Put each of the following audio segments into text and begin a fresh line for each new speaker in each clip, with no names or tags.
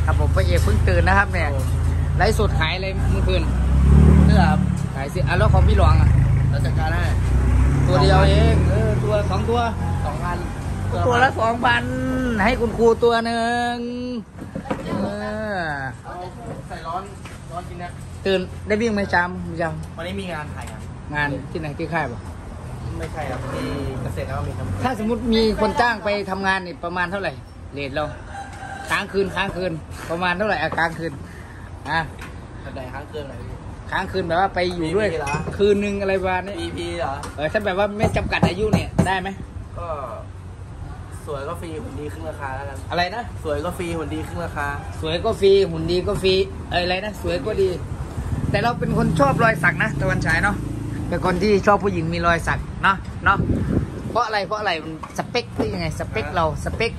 ครับผมพระเอกเพิ่งตื่นนะครับเนี่ยไลฟ์สดขายอะไรเมื่อคืนเสื้อครับขายเสื้อแล้วของพี่หลวงอ่ะเราจัดการให้ตัวเดียวเองตัว2 ตัว 2,000ตัวละ 2,000ให้คุณครูตัวหนึ่ง
ใส่ร้อนกินนะ
ตื่นได้วิ่งไหมจำ
วันนี้มีงานถ่าย
งานที่ไหนที่ค่ายป่ะ
ไม่ใช่ครับที่เกษตรแล้วมีครับ
ถ้าสมมติมีคนจ้างไปทำงานนี่ประมาณเท่าไหร่เรทเราค้างคืนประมาณเท่าไหร่ค้างคืน
แบบไหนค้างคืนอะไร
ค้างคืนแบบว่าไปอยู่ด้วยคืนนึงอะไรประมาณนี้
EP เหรอ
ถ้าแบบว่าไม่จำกัดอายุเนี่ยได้ไหม
ก็สวยก็ฟรีหุ่นดีครึ่งราคาแล้วกัน
อะไรนะ
สวยก็ฟรีหุ่นดีครึ่งราคา
สวยก็ฟรีหุ่นดีก็ฟรีอะไรนะสวยก็ดีแต่เราเป็นคนชอบรอยสักนะตะวันฉายเนาะเป็นคนที่ชอบผู้หญิงมีรอยสักเนาะเพราะอะไรมันสเปคที่ยังไงสเปคเราสเปค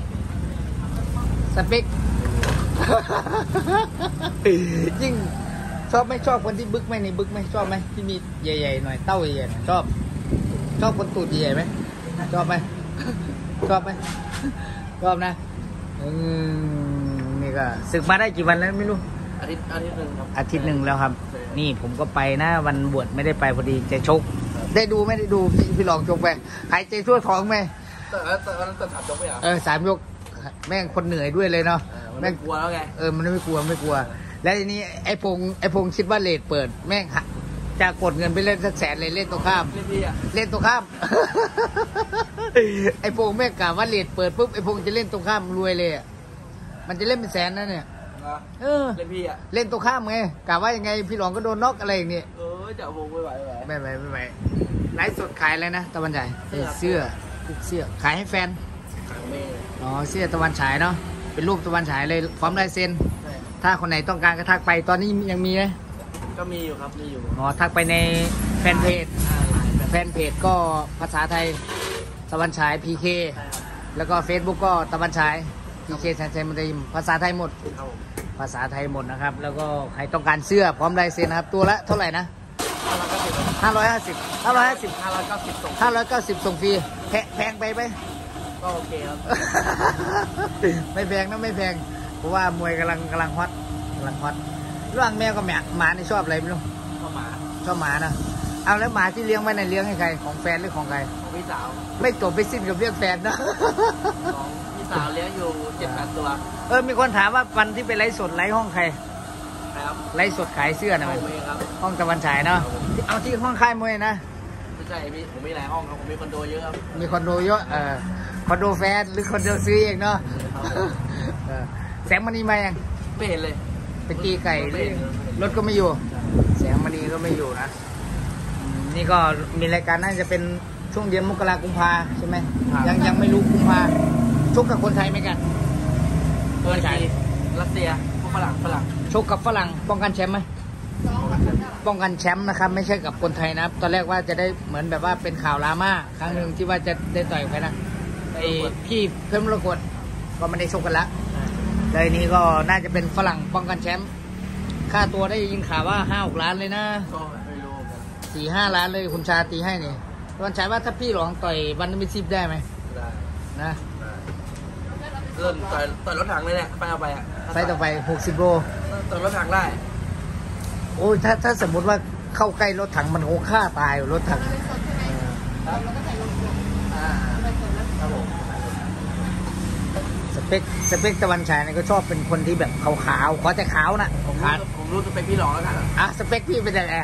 ยิ่งชอบไม่ชอบคนที่บึกไหมในบึกไหมชอบไหมที่มีใหญ่ๆหน่อยเต้าใหญ่ๆชอบคนตูดใหญ่ไหมชอบไหมชอบนะนี่ก็ศึกมาได้กี่วันแล้วไม่รู้
อาทิตย์หนึ่งครับ
อาทิตย์หนึ่งแล้วครับนี่ผมก็ไปนะวันบวชไม่ได้ไปพอดีจะชกได้ดูไม่ได้ดูพี่ลองชกไปหายใจทั่วท้องไหม
แต่วันนั้น3 ยกไม่เหรอ
3 ยกแม่งคนเหนื่อยด้วยเลยเนาะ
แม่งกลัวแล้วไง
มันไม่กลัวแล้วทีนี้ไอ้พงคิดว่าเลทเปิดแม่งจะกดเงินไปเล่นสัก100,000เลยเล่นตัวข้ามเล่นตัวข้ามไอ้พงแม่งกะว่าเลทเปิดปุ๊บไอ้พงจะเล่นตัวข้ามรวยเลยมันจะเล่นเป็น100,000นะเนี่ย
เล่นพี่
เล่นตัวข้ามไงกะว่ายังไงพี่หลองก็โดนน็อกอะไรอย่างนี้
จะวงไม่ไหว
ไลฟ์สดขายอะไรนะตะวันฉายเสื้อขายให้แฟนเสื้อตะวันฉายเนาะเป็นรูปตะวันฉายเลยพร้อมลายเซ็นถ้าคนไหนต้องการก็ทักไปตอนนี้ยังมีไหม
ก็มีอยู่ครับมีอยู่
ทักไปในแฟนเพจก็ภาษาไทยตะวันฉาย PK แล้วก็ Facebook ก็ตะวันฉาย PK แซนเซนมันจะภาษาไทยหมดภาษาไทยหมดนะครับแล้วก็ใครต้องการเสื้อพร้อมลายเซ็นนะครับตัวละเท่าไหร่นะ550 ส่งฟรีแพงไปไหม
ก็โอเคครับ
ไม่แพงนะไม่แพงเพราะว่ามวยกำลังฮอตระหว่างแมวกับหมานี่ชอบอะไรไม่รู้
ชอบห
มานะเอาแล้วหมาที่เลี้ยงไว้ในเลี้ยงให้ใครของแฟนหรือของใคร
ของพี่สาว
ไม่จบไปสิ้นกับเรื่องแฟนนะ
ของพี่สาวเลี้ยงอยู่7-8 ตัว
มีคนถามว่าวันที่ไปไลฟ์สดไลฟ์ห้องใคร
ครับ
ไลฟ์สดขายเสื้อนะห้องตะวันฉายเนาะเอาที่ห้องค่ายมวยนะ
ไม่ใช่ผมมีหลายห้องครับผมมีคอนโดเยอะครับ
มีคอนโดเยอะคอนโดแฟนหรือคอนโดซื้อเองเนาะแสงมณีมายัง
ไม่เห็นเลย
ไปตีไก่รถก็ไม่อยู่แสงมณีก็ไม่อยู่นะนี่ก็มีรายการน่าจะเป็นช่วงเดือนมกราคมกุมภาใช่ไหมยังไม่รู้กุมภาชกกับคนไทยไหมกัน
ตัวใหญ่รัสเซียพวกฝรั่ง
ชกกับฝรั่งป้องกันแชมป์ไหมป้องกันแชมป์นะครับไม่ใช่กับคนไทยนะตอนแรกว่าจะได้เหมือนแบบว่าเป็นข่าวดราม่าครั้งหนึ่งที่ว่าจะได้ต่อยใครนะไอ้พี่เพิ่มระกดก็ไม่ได้ชกกันละเลยนี้ก็น่าจะเป็นฝรั่งป้องกันแชมป์ค่าตัวได้ยินข่าวว่า5-6 ล้านเลยนะ
ไม่รู้
4-5 ล้านเลยคุณชาตีให้เนี่ยตอนฉายว่าถ้าพี่หลองต่อยวันนึง10ได้ไหม
ได้
นะ
เริ่มต่อยรถถังเลยเนี่ยไปเอาไป
ไปต่อไป60 โล
ต่อยรถถังได้
โอ้ยถ้าสมมติว่าเข้าใกล้รถถังมันโหฆ่าตายรถถังสเปคตะวันฉายเนี่ยก็ชอบเป็นคนที่แบบขาวขอแต่ขาวนะ
ผมรู้สเปคพี่หลองแล้วกัน
สเปคพี่เป็นยังไง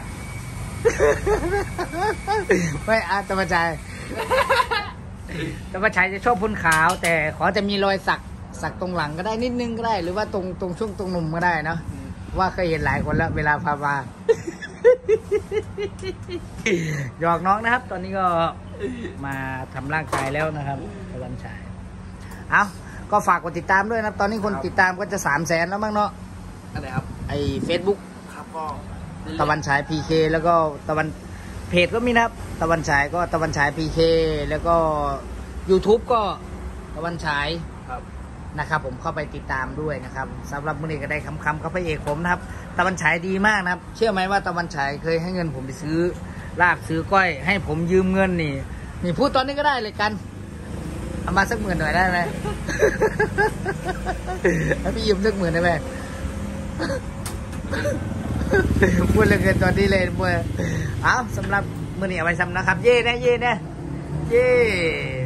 ไม่ตะวันฉายจะชอบคนขาวแต่ขอจะมีรอยสักตรงหลังก็ได้นิดนึงก็ได้หรือว่าตรงช่วงตรงนุ่มก็ได้เนาะว่าเคยเห็นหลายคนแล้วเวลาพามาหยอกน้องนะครับตอนนี้ก็มาทำร่างกายแล้วนะครับตะวันฉายก็ฝากกดติดตามด้วยนะตอนนี้คนติดตามก็จะ300,000แล้วมั้งเนาะ
อะไรครับ
ไอ้ Facebook
ครับก็
ตะวันฉาย PK แล้วก็ตะวันเพจก็มีนะครับตะวันฉายก็ตะวันฉาย PK แล้วก็ YouTube ก็ตะวันฉายนะครับผมเข้าไปติดตามด้วยนะครับสำหรับมื้อนี้ก็ได้คำกับพระเอกผมนะครับตะวันฉายดีมากนะครับเชื่อไหมว่าตะวันฉายเคยให้เงินผมไปซื้อลาบซื้อก้อยให้ผมยืมเงินนี่พูดตอนนี้ก็ได้เลยกันเอามาสัก10,000หน่อยได้ไหม ให้พี่ยืมสัก10,000ได้ไหม พูดเหลยเกินตอนนี้เลยพูดเอาสำหรับมือนี้เอาไปซ้ำนะครับ เย่นะเย่นะเย่